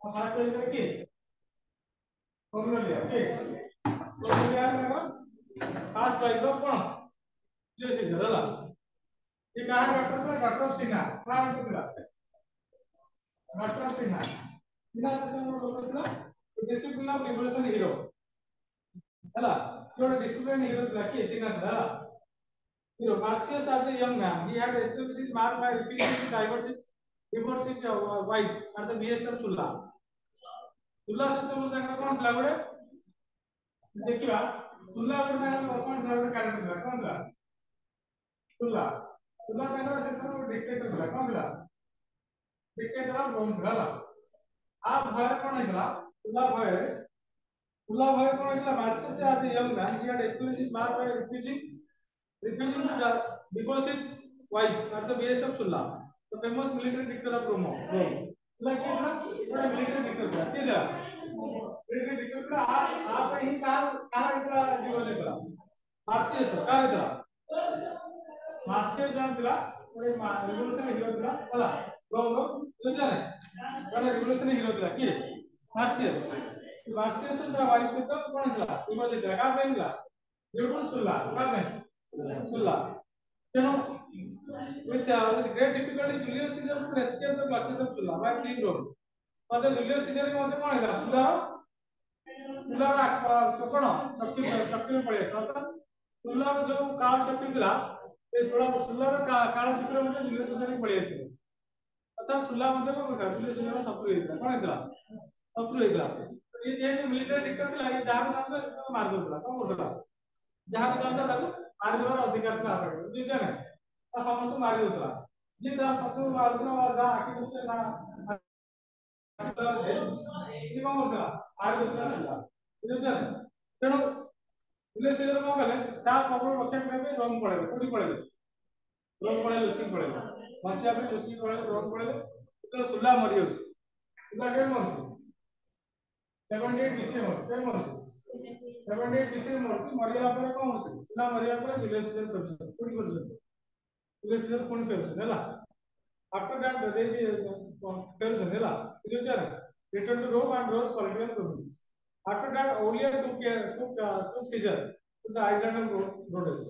और fast wise के कोरोनिया के कोरोनिया में फास्ट वाइज कोन जो सीजर हला ये कहा डॉक्टर सिन्हा कहा डॉक्टर सिन्हा सिन्हा से लोग बोलला डिसिप्लिन ऑफ रिवोल्यूशन हीरो हला जो डिसिप्लिन हीरो था कि सिन्हा था hero Marcius as a young man he had established his mark by repeating his divorce his wife at the behest of Sulla Sulla से सब लोग कौन था बड़े देखिए सुल्ला और कौन सा बड़ा कैरेक्टर था कौन था सुल्ला सुल्ला का से सब डिक्टेटर था कौन था डिक्टेटर ऑफ रोम था आप भय कौन है सुल्ला भय कौन है मार्शल से as a young man he had established his mark by refusing to divorce his wife at the behest of Sulla the famous military dictator of Rome Sulla क्या था बड़ा military dictator था क्या था military dictator था आप ही कहाँ इतना divorce करा मार्शल से कहाँ इतना मार्शल जान दिला बड़े revolutionary hero दिला पला रोम तो जाने बड़ा revolutionary hero दिला क्या मार्शल से तेरा wife तो कौन दिला divorce दिला कहाँ पे दिला बिल्कुल सुल्ला कहाँ पे Sulla. You know, with great difficulty, Julius Caesar could escape the clutches of Sulla by fleeing Rome. But the Julius Caesar के मध्य कौन है? Sulla का कौन? चक्की में पड़े था। Sulla जो काल चक्की दिला, ये Sulla का काल चक्की में मध्य Julius Caesar के पड़े थे। अतः Sulla मध्य कौन था? Julius Caesar का शत्रु ही था। कौन है था? शत्रु ही था। ये जो मिलिट्री डिक्टेटर दिला, ये जहाँ भी जाता है, इसको मार देता था। कौन करता था? जहाँ भी जाता था मारिदेवार अधिकार था आपको बुझे ना आ समस्त मारि देतला जे दा शत्रु मारदला जा आखि दृश्य ना जे कोन करतला मारि देतला बुझे ना तेणु बुले से कोन कले ता कबल रक्षा करबे रोम पड़े कोडी पड़े रोम पड़े लुची पड़े बच्चा पे लुची पड़े रोम पड़े तो सुल्ला मरियोस सुल्ला के मरछ 78 बीसी मरछ के मरछ 78 बीसी मरछ मरिया पर कोन होछ सुल्ला मरिया पर जुलियस सीजर करछ कोडी करछ जुलियस सीजर कोन करछ हैला आफ्टर दैट दे जे करछ हैला future return to Rome and rose political province after that ओलिया took Caesar to the island of Rhodes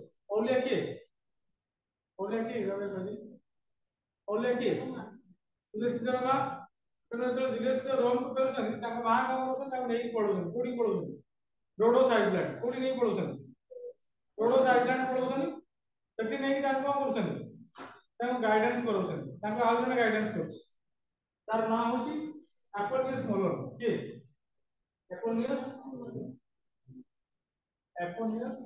ओलिया की रवे ओलिया की जुलियस सीजर का तो जुलियस सीजर रोम को करछ ताका महानगर ताका नहीं पड़ो कोडी पड़ो रोडोस आइलैंड कोडी नहीं पड़ोसन रोडोस आइलैंड पड़ोसन सेठी नहीं कि ताको करछन ताको गाइडेंस करछन ताको आउ जने गाइडेंस करछ तार नाम होची एपोनियस मोलर के एपोनियस एपोनियस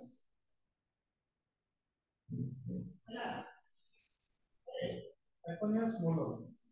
एपोनियस मोलर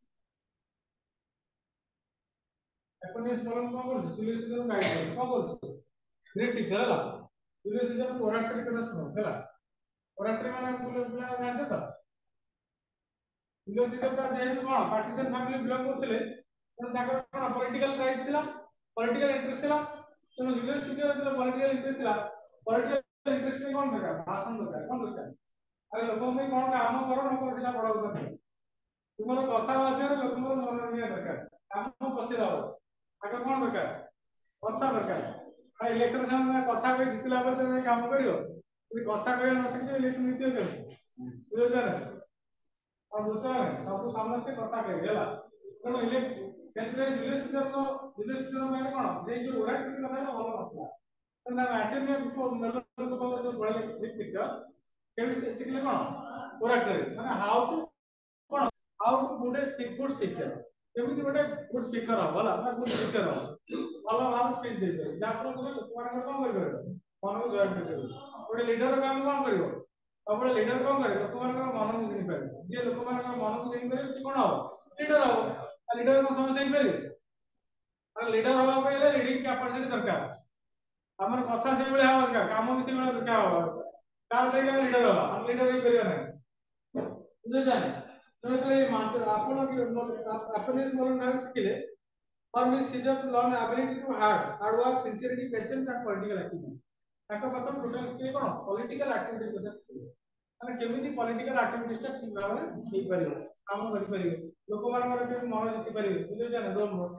कोन करछ जुलियस सीजर गाइड कोन करछ ग्रेट टीचर हला जुलियस सीजर ओराटरी करना सुनो हला ओराटरी माने बुला जानछ त जुलियस सीजर का जेहेतु कोन पार्टीजन फैमिली बिलोंग करथिले तो ताकर कोन पॉलिटिकल राइट्स थिला पॉलिटिकल इंटरेस्ट थिला तो जुलियस सीजर जो पॉलिटिकल इंटरेस्ट थिला पॉलिटिकल इंटरेस्ट में कोन दरकार भाषण दरकार कोन दरकार अरे लोगों में कोन काम करो न कर दिला पड़ा दरकार तुमरो कथा माध्यम लोगो मन निया दरकार काम पछे दाओ आगे कोन दरकार कथा दरकार आ इलेक्शन समय कथा कहि जितला पर तमे काम करियो ई कथा कहि न सके इलेक्शन जीतियो के बुझो ना और दूसरा सब समस्त कथा कहि हला तो इलेक्शन सेंट्रल जुलियस सीजर में कोन जे जो ओराटरी कथा भलो नथला तो ना अटेनियन को मेलर को जो बळे पिक्चर से सिखले कोन ओराटरी माने हाउ टू गुड स्पीकर केमिति गोटे गुड स्पीकर हो होला ना गुड स्पीकर हो भलो भाव स्पीच दे दे जापर को लोक मान कोन करबे मन को जॉइन करबे गोटे लीडर काम कोन करबो अब गोटे लीडर कोन करे लोक मान मन को जिनि पारे जे लोक मान मन को जिनि करे से कोन हो लीडर हो लीडर को समझ नहीं पारे और लीडर होबा पहिले रीडिंग कैपेसिटी दरकार हमर कथा से बेले हो दरकार काम भी से बेले दरकार हो काल से लीडर होला हम लीडर ही करियो ना बुझे जाने तो ये मानते आपण अपने स्मरण नाम सिखले और मिस Caesar to learn ability to hard work sincerity patience and political activity ताको पकर टोटल स्किल कोन पॉलिटिकल एक्टिविटीज कथा सिखले माने केमिति पॉलिटिकल एक्टिविटीज ता ठीक भाबरे ठीक परियो काम करि परियो लोक मानकर के मन जिति परियो बुझे जाने रोम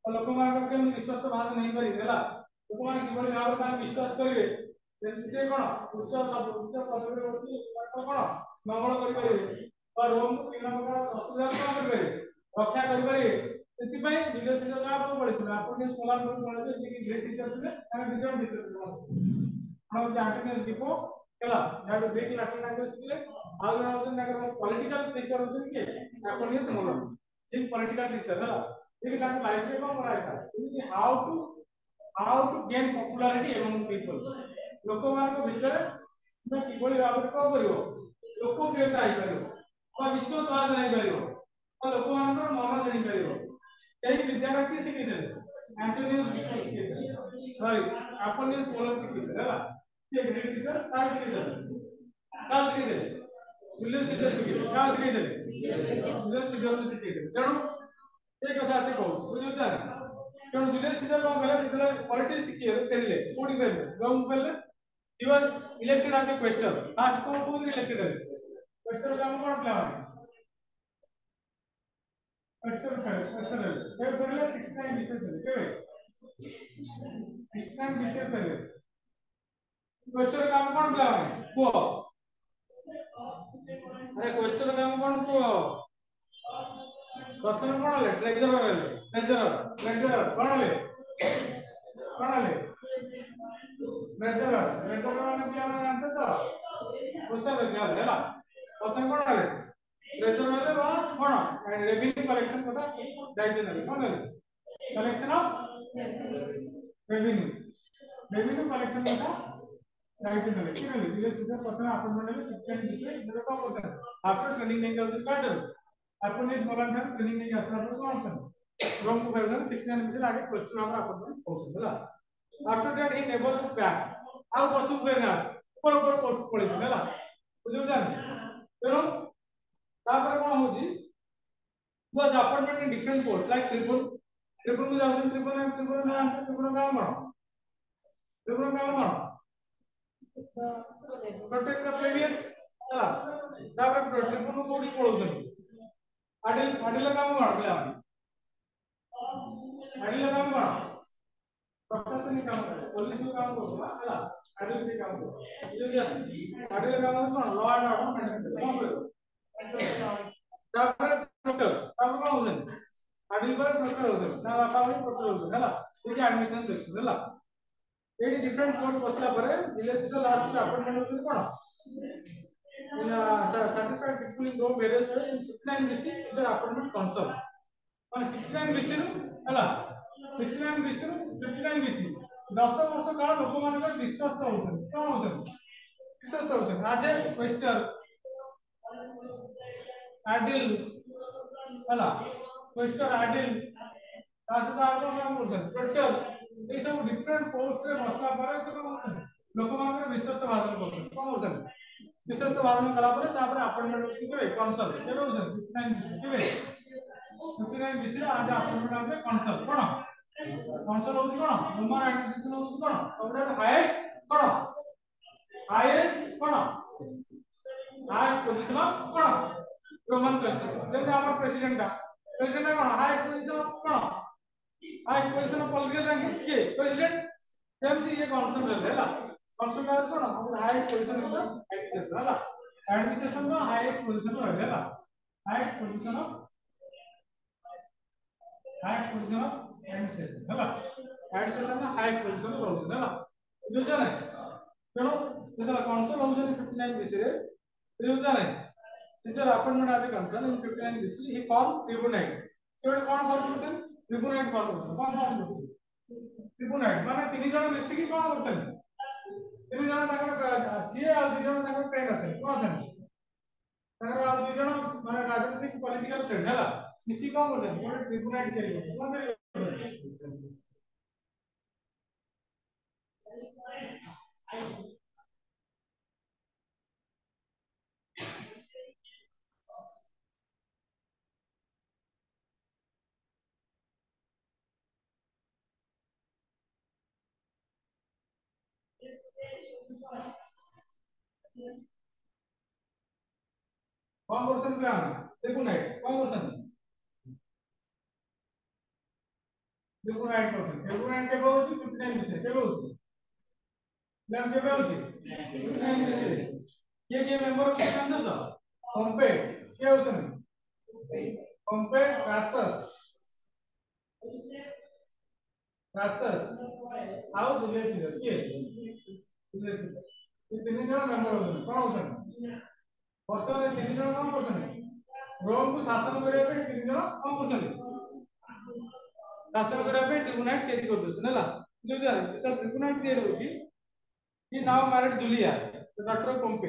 तो लोक मान के विश्वास तो बात नहीं करी देला लोक मान किबोली भाव का विश्वास करिवे जेंति से कोन उच्च पदवी रे बसी कोन मंगल करि परिवे और रोम को बिना प्रकार असुविधा कोन करि परिवे रक्षा करि परिवे सेति पई जुलियस सीजर का आपको पढिथिला आपण स्कॉलर को पढिथे जे कि ग्रेट टीचर थे ताके डिजर्व टीचर हम चार्टिनेस डिपो केला या तो ग्रेट लैटिन लैंग्वेज सिखले आउ जण होचन ताकर पॉलिटिकल टीचर होचन के आपण स्मॉलर जे पॉलिटिकल टीचर हला जे ताके लाइफ रे कोन करायता how to gain popularity among people लोक मान को भीतर तुम किबोली भाबरे कोन करिवो लोकप्रियता आइ परिवो विश्वास बात नहीं परिवो लोक मान को मन जणी परिवो सही विद्यार्थी शिखिले एंटोनियस शिखिले सॉरी अपोनियस मोलर शिखिले हैला ये ग्रेट टीचर का शिखिले जुलियस सीजर शिखिले का शिखिले जुलियस सीजर ने शिखिले तेणु से कथा से कहू बुझु छ तेणु जुलियस सीजर को गले जेतले पॉलिटिक्स शिखिले फेरिले कोडी फेरिले गम फेरिले he was elected as a quaestor last को इलेक्टेड है क्वेस्टर काम कोन प्लान क्वेश्चन पहले 69 विषय थे केवे 69 विषय पहले क्वेश्चन काम कोन प्लान को अरे क्वेश्चन काम कोन को प्रथम कोन ले ट्रेजरर कोन ले ट्रेजरर माने क्या आंसर तो क्वेश्चन क्या है प्रथम कोन ले ट्रेजर वाले बा कोन रेवेन्यू कलेक्शन पता दायित्व नेले कोन ले कलेक्शन ऑफ रेवेन्यू कलेक्शन पता दायित्व नेले कि नेले जिले सीजन प्रथम अपॉइंटमेंट नेले शिक्षण विषय नेले को करते आफ्टर ट्रेनिंग नहीं करते काट अपन इस वॉलंटियर ट्रेनिंग नहीं आसला पर कोन ऑप्शन फ्रॉम 2069 विषय आगे क्वेश्चन हमरा अपॉइंटमेंट पहुंच होला after that he never look back आउ पछु फेरना ऊपर पोस्ट पड़े होला बुझु जान तेरो तापर कोन होची was appointment in different posts like tribune में जाउछन tribune में आंसर tribune काम कोन protect the plebeians हला तापर tribune कोडी पळौछन आडिल काम कोन पिला आडिल काम कोन प्रशासनिक काम करे पुलिस काम करला हला आडिल से काम करे जो जान आडिल काम कोन लॉ एंड ऑर्डर मेंटेन करे तापर प्रोक्टर तापर कोन होछन आडिल पर प्रोक्टर होछन ना बापा भी प्रोक्टर होछन हला एटी एडमिशन देछन हला एटी डिफरेंट कोर्स बसला परे विलेज से लास्ट अपॉइंटमेंट होछन कोन satisfied people in those various ways in 59 BC is the appointment council on 69 BC हला 69 BC 59 BC 10 वर्ष काल लोक मानकर विश्वास होछन कोन होछन विश्वास होछन आज ए क्वेश्चन आडिल हला क्वेश्चन आडिल तासे आपको काम करछन प्रोक्टर ए सब डिफरेंट पोस्ट रे बसला परे सब लोक मानकर विश्वास भाषण करछन कोन होछन विश्वास भाषण कला परे तापर अपॉइंटमेंट केबे काउंसिल केबे होछन 59 केबे 59 विषय आज अपॉइंटमेंट आज काउंसिल कोन काउंसिल होछि कोन ह्यूमन एडमिनिस्ट्रेशन होछि कोन सबटा हाईएस्ट कोन हाईएस्ट पोजीशन ऑफ कोन रोमन कॉन्स्टिट्यूशन जेते हमर प्रेसिडेंट कोन हाईएस्ट पोजीशन ऑफ कोन highest position of political rank के प्रेसिडेंट जेमति ये काउंसिल रहला काउंसिल का कोन हमर हाईएस्ट पोजीशन ऑफ एडमिनिस्ट्रेशन हला एडमिनिस्ट्रेशन का हाईएस्ट पोजीशन रहला हाईएस्ट पोजीशन ऑफ एडमिनिस्ट्रेशन हला एडमिनिस्ट्रेशन का हाईएस्ट पोजीशन रहउछ हला जो जाने तेनो जेतला काउंसिल होउछ 59 BC रे जो जाने सीजर अपॉइंटमेंट आज concern in 59 BC he form triumvirate so कोन फॉर्म करछन ट्रिब्यूनाइट फॉर्म करछन कोन फॉर्म करछन ट्रिब्यूनाइट माने तीन जण मिसी की कोन करछन तीन जण ताकर सीए आ दु जण ताकर फ्रेंड अछन कोन अछन ताकर आ दु जण माने राजनीतिक पॉलिटिकल फ्रेंड हला मिसी कोन करछन कोन ट्रिब्यूनाइट करियो कोन करियो कौन क्वेश्चन पे आना देखो नाइट कौन क्वेश्चन 59%. 59 केबे होची 59 विषय केबे होची नाम केबे होची 59 विषय ये मेंबर ऑफ जानते तो पंपे के होचन पंपे रासस आउ जुलियस सीजर के जुलियस सीजर ये तीन जन मेंबर होचन कोन होचन वर्तमान तीन जन कोन करछन रोम को शासन करिया पे तीन जन कोन करछन शासन करिया पे ट्रिब्यूनाइट तैयारी करछन हला जो जान त ट्रिब्यूनाइट तैयारी होची he now married Julia the daughter of Pompey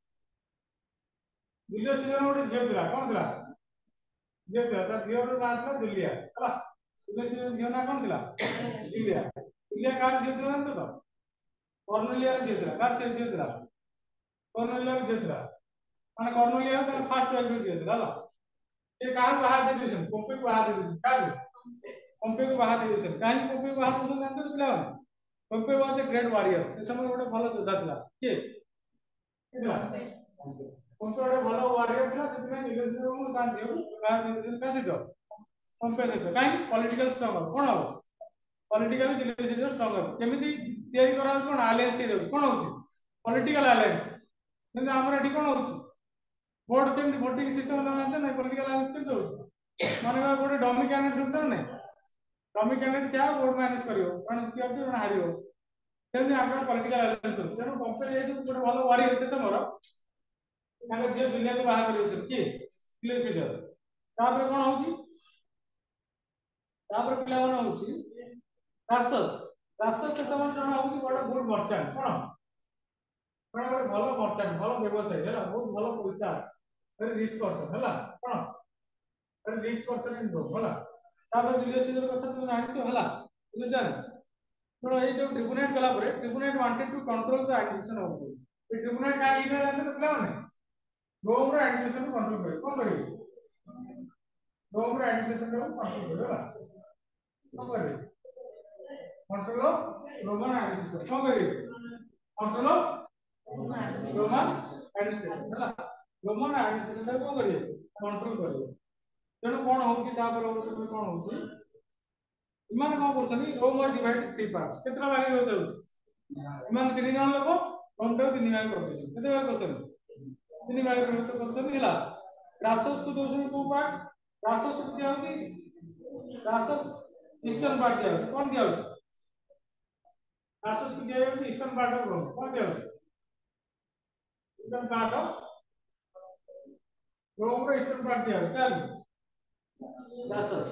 Julius Caesar गोटे झियो थिला कोन थिला झियो थिला ता झियो रो नाम थिला जुलिया हला जुलियस सीजर झियो ना कोन थिला जुलिया जुलिया कार झियो थिला जानछो तो कॉर्नेलिया झियो थिला कार झियो थिला कॉर्नेलिया झियो थिला माने कॉर्नेलिया त फर्स्ट वाइफ झियो थिला हला से काहा बाहा दे दिसन पोम्पे को बाहा दे दिसन का पोम्पे को बाहा दे दिसन काहे पोम्पे को बाहा दे जानछो पिला Pompey was a great warrior से समय गोटे भलो योद्धा थिला के थिला पोम्पे गोटे भलो वॉरियर थिला सेति में जुलियस सीजर को कान झियो बाहा दे दिसन का सहित पोम्पे सहित काहे पॉलिटिकल स्ट्रगल कोन हो पॉलिटिकल जुलियस सीजर स्ट्रगल केमिति तयारी करा कोन अलायंस तयारी कोन होची पॉलिटिकल अलायंस କିନ୍ତୁ ଆମର ଏଠି कोन होची वोट केमति वोटिंग सिस्टम ना जानछ ना पॉलिटिकल अलायंस केमति होची माने गोटे डमी कैंडिडेट होता नै डमी कैंडिडेट क्या वोट मैनेज करियो कोन जीति होची कोन हारियो तेमि आगर पॉलिटिकल अलायंस होची तेनु कंपनी जेतु गोटे भलो वारी होचे समरो ताके जे दुनिया को बाहर करियो की जुलियस सीजर तापर कोन होची तापर पिला कोन होची रासस से समय जण होची गोटे गुड मर्चेंट कोन कोन गोटे भलो मर्चेंट भलो व्यवसायी हैला बहुत भलो पैसा very rich person हैला कोन very rich person इन रोम हैला तापर जुलियस सीजर कथा तुम जानिछो हैला बुझ जान तो ए जो ट्रिब्यूनाइट गला परे triumvirate wanted to control the administration of Rome ए ट्रिब्यूनाइट का इने जानते तो पिला माने रोम रो एडमिनिस्ट्रेशन को कंट्रोल करे कोन करे रोम रो एडमिनिस्ट्रेशन को कंट्रोल करे हैला कोन करे कंट्रोल रोमन एडमिनिस्ट्रेशन कोन करे कंट्रोल रोमन एडमिनिस्ट्रेशन हैला रोमन एडमिनिस्ट्रेशन को करिए कंट्रोल करिए तेणु कोन होउची तापर अवसर कोन होउची इमान कोन करछनी Rome are divide three parts केतरा भाग होत होउची इमान तीन जन लोक रोम को तीन भाग कर देछन केते भाग करछन तीन भाग कर करछन हैला रासस को दोछन को पार्ट रासस को दिया होची रासस ईस्टर्न पार्ट दिया होची कोन दिया होची रासस को दिया होची ईस्टर्न पार्ट ऑफ रोम कोन दिया होची ईस्टर्न पार्ट ऑफ रोम रो ईस्टर्न पार्ट दिया होची का रासस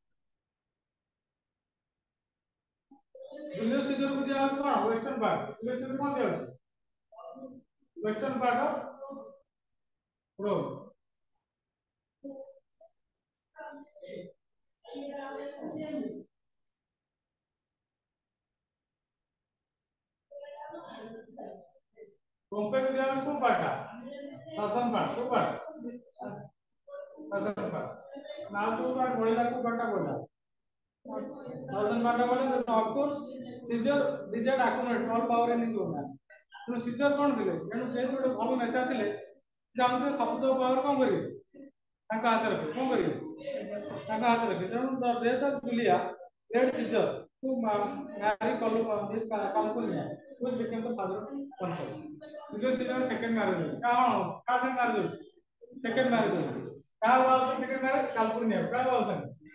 जुलियस सीजर को दिया होची कोन वेस्टर्न पार्ट जुलियस सीजर कोन दिया होची western part of Rome Pompey को दिया होची को पार्ट साउथर्न पार्ट को पार्ट साउथर्न पार्ट नाउ को पार्ट बोलेला को पार्ट बोला साउथर्न पार्ट बोले तो of course Caesar decided accommodate all power in his own तो सीजर कोन थिले एनु जे जोडे भलो नेता थिले जानते सब तो पावर कोन करी ताका हाथ रखे कोन करी ताका हाथ रखे तेणु the death of Julia led Caesar to marry his Calpurnia which became the father of Consul Julius Caesar second marriage का से मैरिज सेकंड मैरिज का वाला सेकंड मैरिज कैलपुनिया का वाला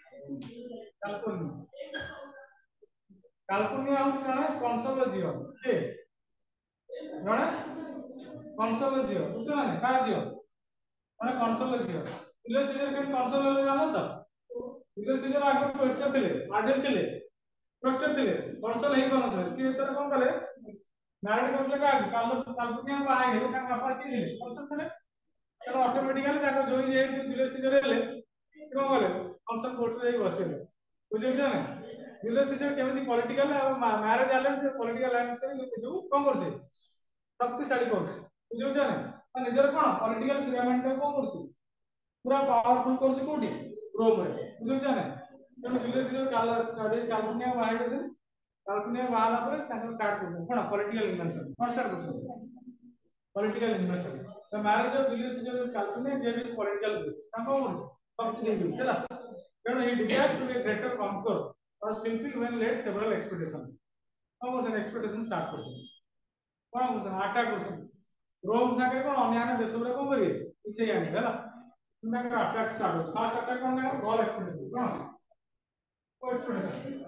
कैलपुनिया हूँ जने कंसल झियो के जने कंसल झियो बुझछ ना का झियो माने कंसल झियो जुलियस सीजर के कंसल जानो त जुलियस सीजर आगे प्रोटेक्टर थिले आडल थिले प्रोटेक्टर थिले कंसल हे कोन थे सी एतर कोन करे मैरिड करले का कैलपुनिया बाहा गेले का बापा के दिले कंसल थिले तो ऑटोमेटिकली ताको जोई जे जुलियस सीजर हेले से कोन करे कंसल कोर्ट रे बसेले बुझछ ना जुलियस सीजर केमिति political marriage alliance political alliance के जो कोन करछे शक्तिशाली करछे बुझछ ना निजर कोन पॉलिटिकल पिरामिड को कोन करछे पूरा पावरफुल करछे कोडी रोम रे बुझछ ना तेणु जुलियस सीजर कैलपुनिया बाहा गेछे कैलपुनिया बाहाला पर ताको स्टार्ट करछे कोन पॉलिटिकल इन्वेंशन कोन स्टार्ट करछे political invention the marriage of Julius Caesar with Calpurnia gave his political base ताको करछे शक्ति दे दिछ चला तेणु he desire to be greater conquer was fulfilled when led several expeditions. Now was an expedition start person. कौन person attack person. Rome सागर कौन अन्य देश में कौन करिए इसे यानी है ना उनका अटैक स्टार्ट हो फर्स्ट अटैक कौन है गॉल एक्सपेडिशन कौन वो एक्सपेडिशन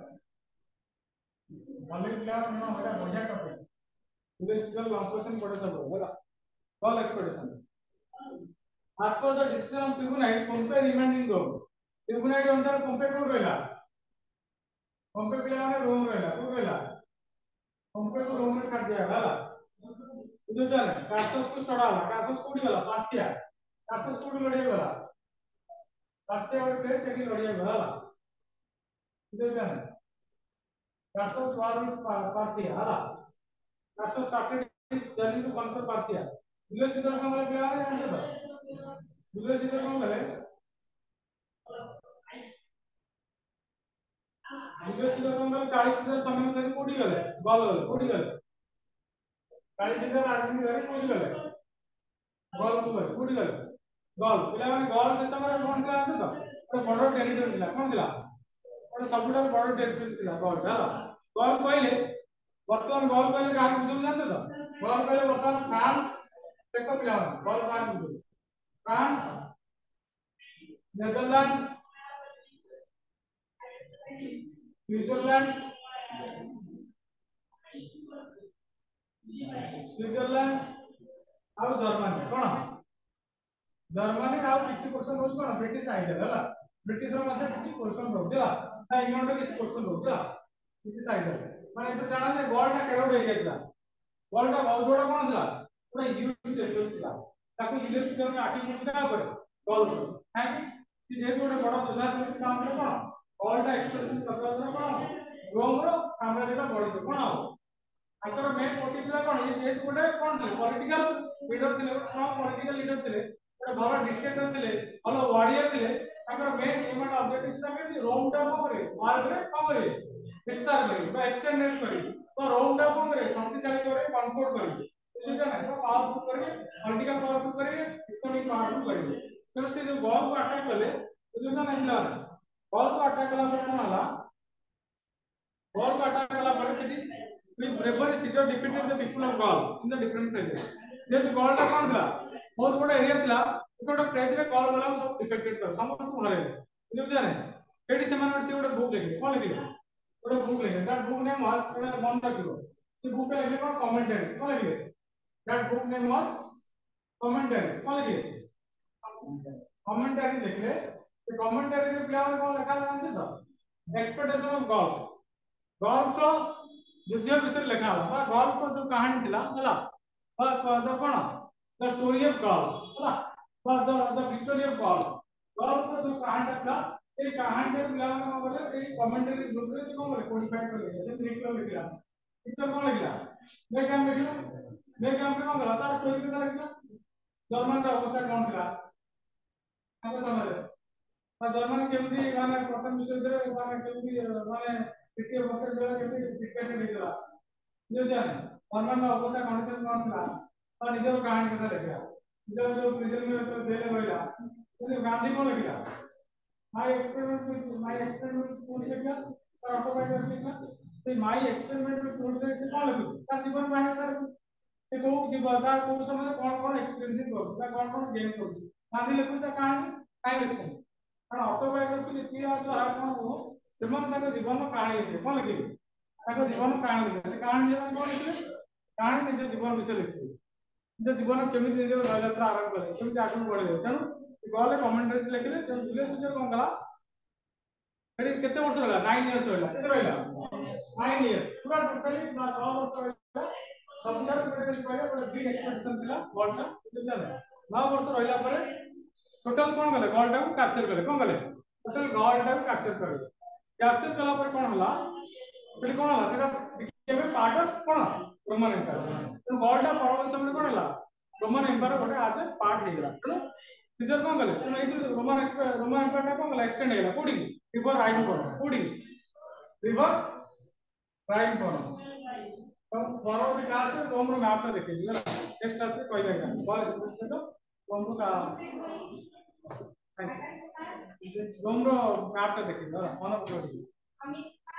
गॉल प्लेयर नो है बढ़िया टॉपिक इंडस्ट्रियल ऑपरेशन पड़े सब है ना Gaul expedition as per the decision of tribunite Pompey remained in Rome tribunite अनुसार Pompey को रहला Pompey पिला ने रोम रहला को रहला Pompey को रोम में छाड़ दिया रहला जो चले कासस को छोड़ाला कासस कोडी गला पार्थिया कासस कोडी लड़िया गला पार्थिया और प्लेस सेठी लड़िया गला जो चले कासस war with पार्थिया हाला Crassus started his journey to conquer Parthia Julius Caesar को वाले प्लेयर है जानते हो जुलियस सीजर को वाले जुलियस सीजर को वाले 40,000 समय तक कोडी गले गॉल कोडी गले 40,000 आदमी गले कोडी गले गॉल को बस कोडी गले गॉल पिला माने गॉल सिस्टम रे कोन थिला আছে তো तो बड़ टेरिटरी थिला कोन थिला ଗୋଟେ ସବୁଠାରୁ ବଡ଼ ଟେରିଟରି ଥିଲା ଗଲ୍ ହେଲା ଗଲ୍ କହିଲେ ବର୍ତ୍ତମାନ ଗଲ୍ କହିଲେ କାହାକୁ ବୁଝୁଛନ୍ତି ଜାଣିଛ ତ ଗଲ୍ କହିଲେ ବର୍ତ୍ତମାନ ଫ୍ରାନ୍ସ ଦେଖ ପିଲାମାନେ ଗଲ୍ କାହାକୁ ବୁଝୁଛନ୍ତି फ्रांस नेदरलैंड स्विट्जरलैंड और जर्मनी कोन जर्मनी और किछि पोर्शन रोज कोन ब्रिटिश आइजल हला ब्रिटिश रो मध्ये किछि पोर्शन रोजला ना इंग्लैंड रो किछि पोर्शन रोजला ब्रिटिश आइजल माने तो जाना जे गोल्ड ना केडो एरिया थिला गोल्ड का बहुत बड़ा कोन थिला पूरा ह्यूज एरिया थिला ताको जुलियस सीजर में आखिर में क्या करे गोल करे है कि जे जोड़े बड़ा दुनिया में काम करे कोन गोल्ड का एक्सप्रेशन करला कोन रोम रो साम्राज्य का बढ़ी कोन हो आकर मेन मोटिव था कोन ये जे गोटे कोन थे पॉलिटिकल लीडर थे स्ट्रांग पॉलिटिकल लीडर थे ଗୋଟେ ଭଲ ଡିକ୍ଟେଟର ଥିଲେ ଭଲ ୱାରିୟର ଥିଲେ ତାଙ୍କର ମେନ୍ ଏମ ଆଣ୍ଡ ଅବଜେକ୍ଟିଭ ଥିଲା କି ରୋମ ଟା କଣ करे ମାର୍ଗରେ କଣ करे विस्तार करे ବା एक्सटेंडेड करे तो रोम टा कौन करे शक्तिशाली करे कन्फोर्ट करे बुझा ना तो पावरफुल करे पॉलिटिकल पावरफुल करे इकोनॉमिक पावरफुल करे तो से जो गॉल को अटैक कले बुझा ना पिला गॉल को अटैक कला पर कोन हला गॉल को अटैक कला पर सेठी with bravery Caesar defeated the people of Gaul in the different phases जे तो गॉल टा कोन था बहुत बड़ा एरिया थिला गोटे फेज रे गॉल वाला सब डिफेक्टेड कर समस्त हरे बुझा ना सेठी से माने से गोटे बुक लिखले कोन लिखले ଗୋଟେ बुक लिखे दैट बुक नेम वाज मन रखिबो से बुक पे लिखे कोन कमेंटरीज कोन लिखे that book name was commentaries कोन लिखे कमेंटरीज लिखले से कमेंटरीज रे प्लेयर कोन लिखा जानछे तो एक्सपेक्टेशन ऑफ गॉल्फ रो युद्ध विषय लिखा होला बा गॉल्फ रो जो कहानी थिला हला बा द कोन द स्टोरी ऑफ गॉल्फ हला बा द हिस्ट्री ऑफ गॉल्फ रो जो कहानी थिला ए कहानी के पिला माने बोले से कमेंटरी ग्रुप रे से कोन बोले कोडिफाई कर ले जे लिख लिखला इतना कोन लिखला मैं काम लिखला मैं काम पे कोन गला तार स्टोरी के लिखला जर्मन का अवस्था कोन थिला हम समझ आ जर्मन केमती माने प्रथम विश्व युद्ध माने केमती माने द्वितीय वर्ष रे केमती क्रिकेट लिखला जो जाने जर्मन का अवस्था कंडीशन कोन थिला और निजर कहानी के लिखला निजर जो प्रिजन में तो जेल होइला तो गांधी कोन लिखला my experiment with food लिखला और ऑटोबायोग्राफी लिखला से my experiment with food से कौन लिखुछ ता जीवन कहानी तार से को जीवन ता को समय कौन एक्सपीरियंस करू ता कौन गेन करू गांधी लिखुछ ता कहानी काई लिखछ कारण ऑटोबायोग्राफी लिखिया द्वारा कौन हो सेमन ताको जीवन कहानी लिखे कौन लिखे ताको जीवन कहानी लिखे से कहानी जीवन कौन लिखे कहानी निज जीवन विषय लिखे निज जीवन केमिति निज यात्रा आरंभ करे केमिति आगु बढ़े तेनु गॉल कमेंटरीज लिखले तो जुलियस सीजर कोन कला एडी केते वर्ष होला 9 इयर्स होला केते रहला 9 इयर्स पूरा टोटली 9 वर्ष होला सबटा ब्रिटिश पहिले ଗୋଟେ बिग एक्सपेडिशन थिला गॉल टा चले 9 वर्ष रहिला परे टोटल कोन गले गॉल टा को कैप्चर करले कोन गले टोटल गॉल टा को कैप्चर कला पर कोन होला फिर कोन होला सेटा केबे पार्ट ऑफ कोन रोमन एम्पायर तो गॉल टा परवर्ती समय कोन होला रोमन एम्पायर गोटे आज पार्ट हे गेला सीजर कोन गले तो एथि रोमन एम्पायर टा कोन गला एक्सटेंड हेला कोडी रिवर राइन पर कोडी रिवर राइन पर तो परवर्ती क्लास में रोम रो मैप टा देखि नेक्स्ट क्लास में कहले का बॉल से तो रोम रो का रोम रो मैप टा देखि मन पड़ो